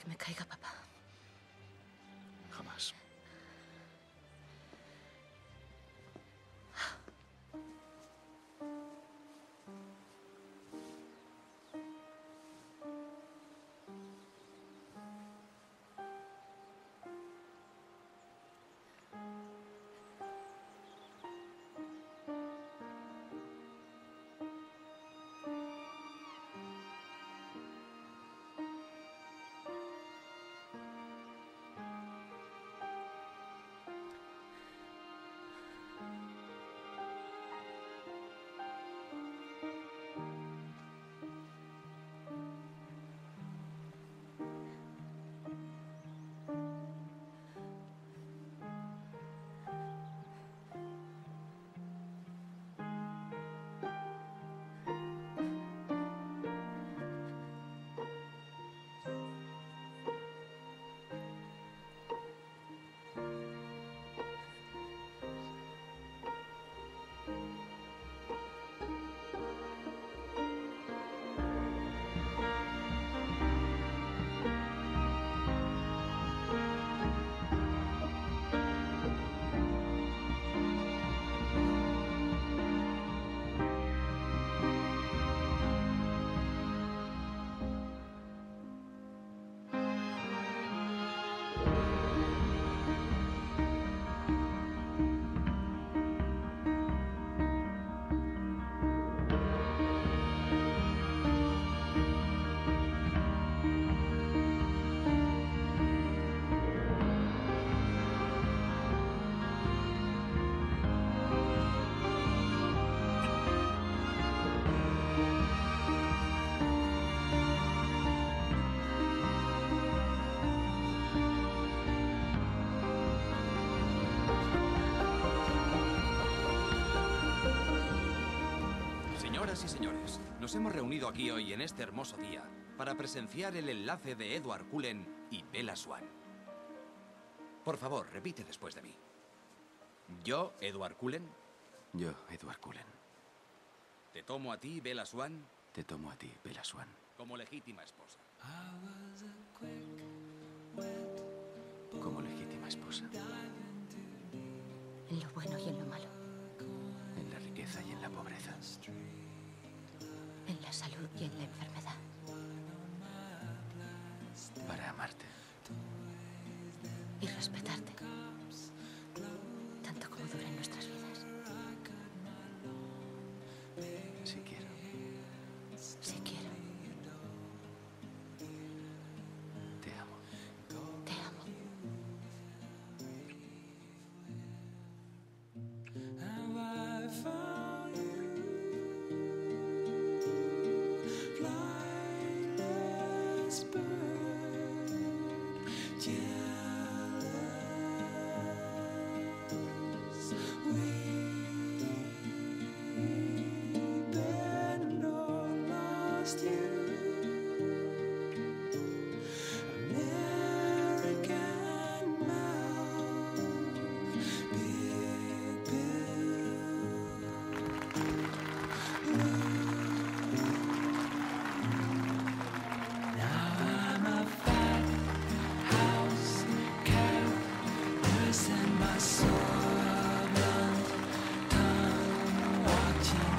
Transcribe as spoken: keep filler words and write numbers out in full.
que me caiga, papá. Jamás. Señoras y señores, nos hemos reunido aquí hoy en este hermoso día para presenciar el enlace de Edward Cullen y Bella Swan. Por favor, repite después de mí. Yo, Edward Cullen. Yo, Edward Cullen. Te tomo a ti, Bella Swan. Te tomo a ti, Bella Swan. Como legítima esposa. Como legítima esposa. En lo bueno y en lo malo. En la riqueza y en la pobreza. En la salud y en la enfermedad. Para amarte. Y respetarte. Tanto como duren nuestras vidas. Si quiero. Si quiero. Te amo. Te amo. And my soul blunt, tongue watching